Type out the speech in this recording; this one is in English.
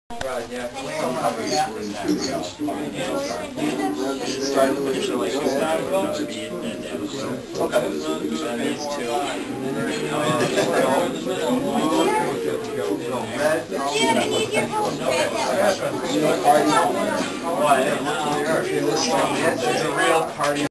Right, yeah. Started with like these two. It's a real party.